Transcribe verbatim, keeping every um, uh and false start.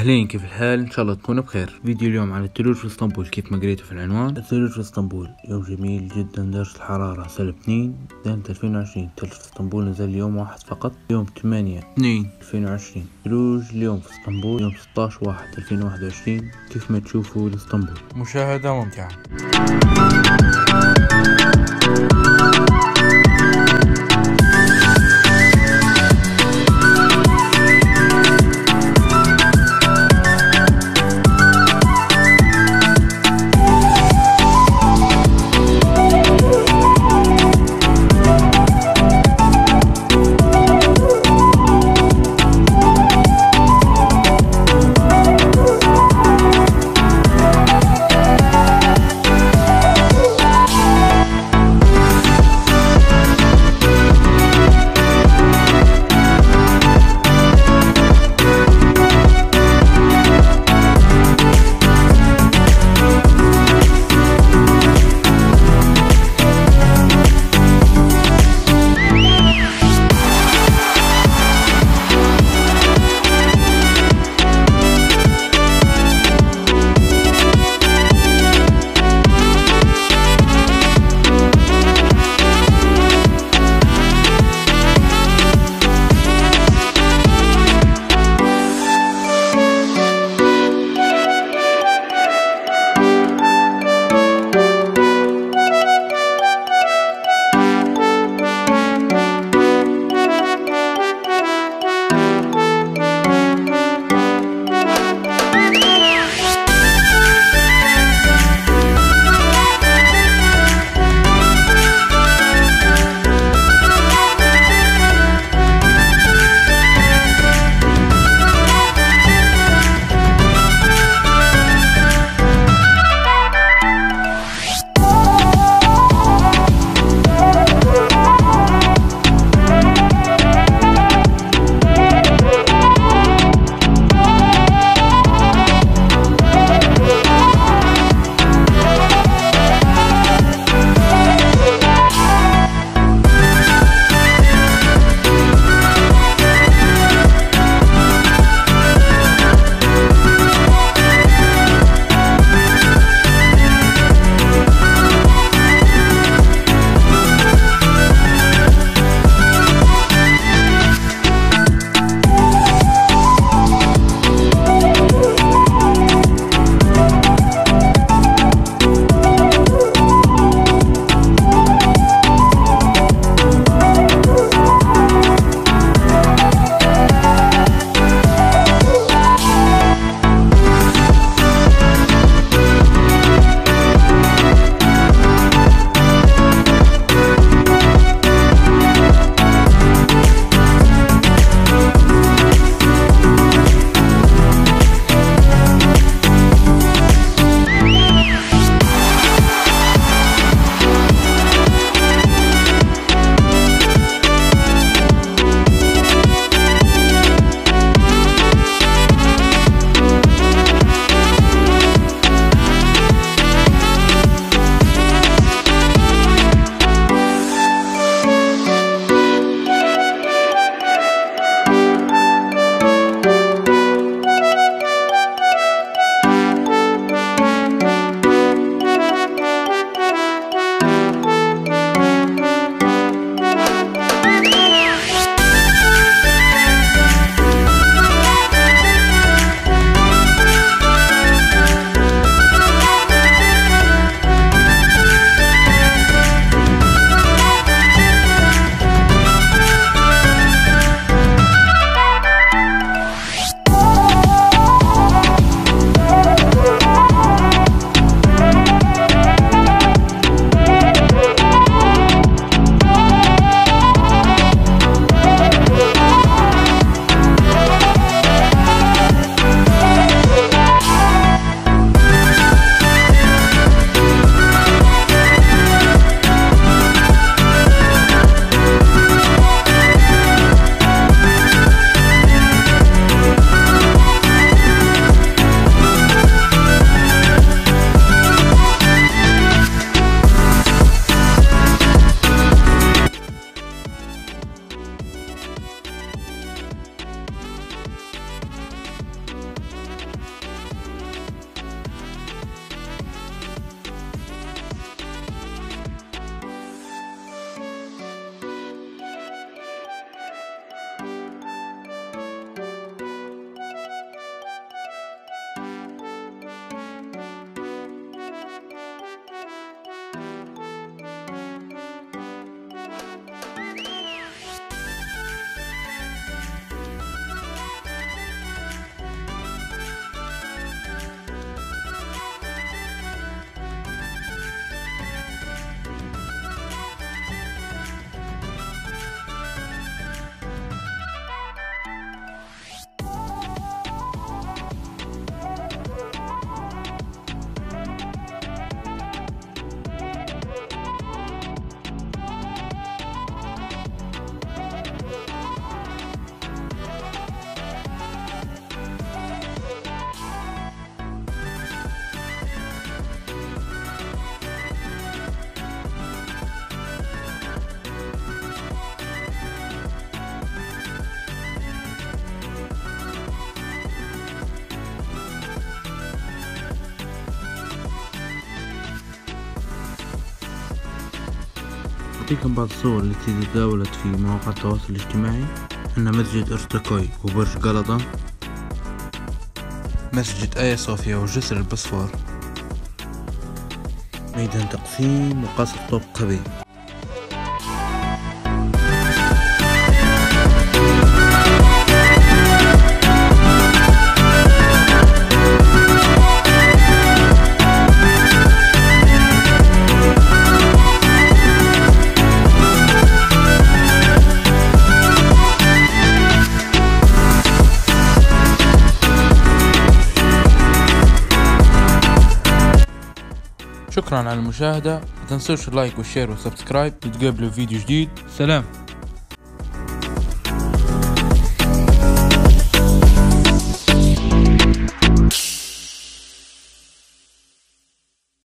اهلين، كيف الحال؟ ان شاء الله تكونوا بخير. فيديو اليوم عن الثلوج في اسطنبول. كيف ما قريتوا في العنوان، الثلوج في اسطنبول يوم جميل جدا. درجة الحرارة سالب اثنين سنة ألفين وعشرين. الثلج في اسطنبول نزل اليوم واحد فقط، يوم ثمانية اثنين ألفين وعشرين. ثلوج اليوم في اسطنبول يوم ستة عشر واحد ألفين وواحد وعشرين. كيف ما تشوفوا لاسطنبول مشاهدة ممتعة. أعطيكم بعض الصور التي تداولت في مواقع التواصل الاجتماعي. عندنا مسجد أرستقاي وبرج غلطة، مسجد آيا صوفيا وجسر البصفار، ميدان تقسيم وقصر طوق قبيل. شكرا على المشاهدة، متنسوش اللايك والشير والسبسكرايب. نتقابلوا في فيديو جديد. سلام.